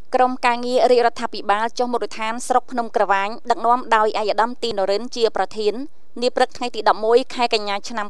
ក្រមការងាររាជរដ្ឋាភិបាលចុះមូលដ្ឋានស្រុកភ្នំក្រវាញដឹកនាំដោយអាយដាមទីនរិនជាប្រធាននាព្រឹកថ្ងៃទី11ខែកញ្ញាឆ្នាំ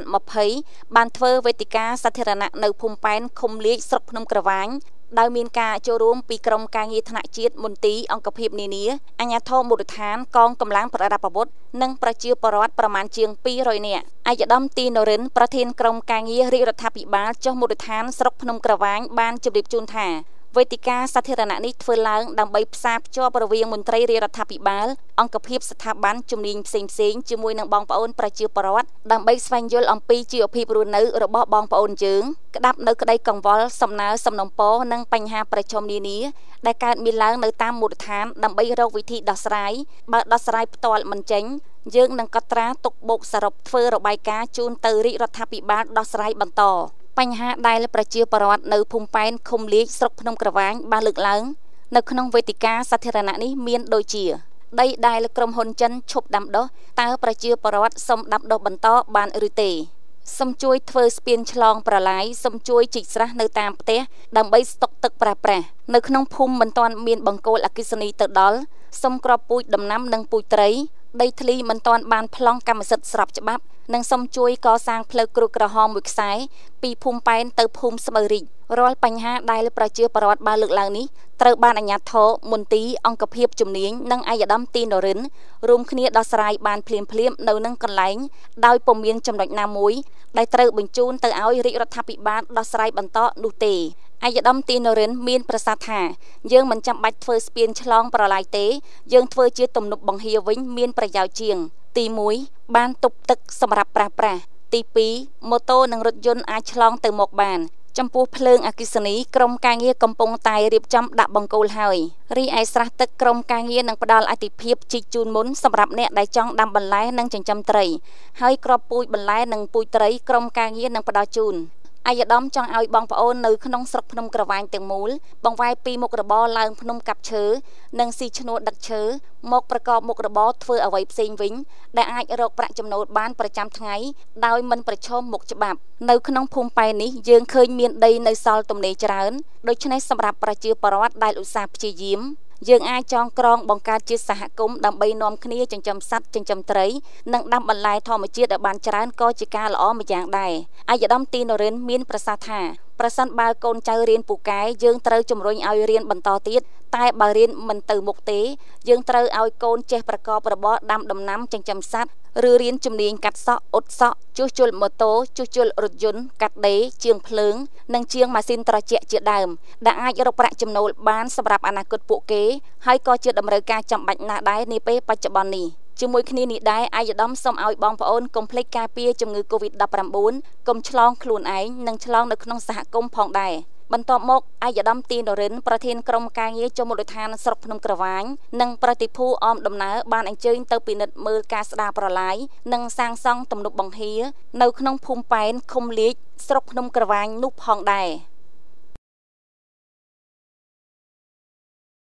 2020បានធ្វើវេទិកាសាធារណៈនៅភូមិប៉ែនឃុំលៀកស្រុកភ្នំក្រវាញដោយមានការចូលរួមពីក្រមការងារថ្នាក់ជាតិមន្ទីរអង្គភាពនានាអាជ្ញាធរមូលដ្ឋានកងកម្លាំងប្រដាប់អាវុធនិងប្រជាពលរដ្ឋប្រមាណជាង200នាក់អាយដាមទីនរិនប្រធានក្រមការងាររាជរដ្ឋាភិបាលចុះមូលដ្ឋានស្រុកភ្នំក្រវាញបានជម្រាបជូនថាវេទិកាសាធារណៈនេះធ្វើឡើងដើម្បីផ្សារភ្ជាប់រវាងមន្ត្រីរាជរដ្ឋាភិបាលអង្គភាពស្ថាប័នជំនាញផ្សេងៗជាមួយនឹងបងប្អូនប្រជាពលរដ្ឋដើម្បីស្វែងយល់អំពីជីវភាពរស់នៅរបស់បងប្អូនយើងក្តាប់នៅក្តីកង្វល់សំណើសំណុំពរនិងបញ្ហាប្រឈមនានាដែលកើតមានឡើងនៅតាមមូលដ្ឋានដើម្បីរកវិធីដោះស្រាយបើដោះស្រាយផ្ទាល់មិនចេញយើងនឹងកត់ត្រាទុកបូកសរុបធ្វើរបាយការណ៍ជូនទៅរាជរដ្ឋាភិបាលដោះស្រាយបន្តបញ្ហាដែលប្រជាពលរដ្ឋនៅភូមិប៉ែនឃុំលៀកស្រុកភ្នំក្រវាញបានលើកឡើងនៅក្នុងវេទិកាសាធារណៈនេះមានដូចជាដីដែលក្រុមហ៊ុនចិនឈប់ដាំដុះតើប្រជាពលរដ្ឋសុំដាំដុះបន្តបានឬទេសូមជួយធ្វើស្ពានឆ្លងប្រឡាយសូមជួយជីកស្រះនៅតាមផ្ទះដើម្បីស្តុកទឹកប្រើប្រាស់នៅក្នុងភូមិមិនទាន់មានបង្គោលអគ្គិសនីទៅដល់សូមក្របពូជដំណាំនិងពូជត្រីដីធ្លីមិនទាន់បានប្លង់កម្មសិទ្ធិស្របច្បាប់និងសូមជួយកសាងផ្លូវគ្រូក្រហមមួយខ្សែពីភូមិប៉ែនទៅភូមិស្មៅរីករាល់បញ្ហាដែលប្រជាពលរដ្ឋបានលើកឡើងនេះត្រូវបានអាជ្ញាធរមន្ទីរអង្គភាពជំនាញនិងអាយដាមទីនរិនរួមគ្នាដោះស្រាយបានភ្លាមៗនៅនឹងកន្លែងដោយពុំមានចំណុចណាមួយដែលត្រូវបញ្ជូនទៅឲ្យរាជរដ្ឋាភិបាលដោះស្រាយបន្តនោះទេអាយដាមទីនរិនមានប្រសាសន៍ថាយើងមិនចាំបាច់ធ្វើស្ពានឆ្លងប្រឡាយទេយើងធ្វើជាទំនប់បង្ហៀវិញមានប្រយោជន៍ជាងទី1បានទប់ទឹកសម្រាប់ប្រើប្រាស់ទី2ម៉ូតូនិងរថយន្តអាចឆ្លងទៅមកបានចំពោះភ្លើងអគ្គិសនីក្រមការងារកំពុងតែរៀបចំដាក់បង្គោលហើយរីឯស្រះទឹកក្រមការងារនឹងផ្ដល់អាទិភាពជីកជូនមុនសម្រាប់អ្នកដែលចង់ដាំបន្លែនិងចិញ្ចឹមត្រីហើយក្របពូជបន្លែនិងពូជត្រីក្រមការងារនឹងផ្ដល់ជូនអាយដាមចង់ឲ្យបងប្អូននៅក្នុងស្រុកភ្នំក្រវាញទាំងមូលបង្វែរពីមុខរបរឡើងភ្នំកាប់ឈើនិងស៊ីឈ្នួលដឹកឈើមកប្រកបមុខរបរធ្វើអ្វីផ្សេងវិញដែលអាចរកប្រាក់ចំណូលបានប្រចាំថ្ងៃដោយមិនប្រឈមមុខច្បាប់នៅក្នុងភូមិប៉ែននេះយើងឃើញមានដីនៅសល់ទំនេរច្រើនដូច្នេះសម្រាប់ប្រជាពលរដ្ឋដែលឧស្សាហ៍ព្យាយាមយើងអាចចងក្រងបង្កើតជាសហគមន៍ដើម្បីនាំគ្នាចិញ្ចឹមសត្វចិញ្ចឹមត្រីនិងដាំបន្លែធម្មជាតិឲ្យបានច្រើនក៏ជាការល្អម្យ៉ាងដែរអាយដាមទីនរិនមានប្រសាសន៍ថាប្រសិនបើកូនចៅរៀនពូកែយើងត្រូវជំរុញឲ្យរៀនបន្តទៀតតែបើរៀនមិនទៅមុខទេយើងត្រូវឲ្យកូនចេះប្រកបរបរដាំដំណាំចិញ្ចឹមសត្វឬរៀនជំនាញកាត់សក់អ៊ុតសក់ជួសជុលម៉ូតូជួសជុលរថយន្តកាត់ដេរជាងភ្លើងនិងជាងម៉ាស៊ីនត្រជាក់ជាដើមដែលអាចរកប្រាក់ចំណូលបានសម្រាប់អនាគតពួកគេហើយក៏ជាតម្រូវការចាំបាច់ណាស់ដែរនាពេលបច្ចុប្បន្ននេះជាមួយគ្នានេះដែរអាយដាមសូមឲ្យបងប្អូនកុំភ្លេចការពារជំងឺ COVID-19 កុំឆ្លងខ្លួនឯងនិងឆ្លងនៅក្នុងសហគមន៍ផងដែរបន្ទាប់មកអាយដាមទីនរិនប្រធានក្រុមការងារចុះមូលដ្ឋានស្រុកភ្នំក្រវាញនិងប្រតិភូអមដំណើរបានអញ្ជើញទៅពិនិត្យមើលការស្ដារប្រឡាយនិងសាងសង់ទំនប់បង្ហៀនៅក្នុងភូមិប៉ែនឃុំលៀកស្រុកភ្នំក្រវាញនោះផងដែរ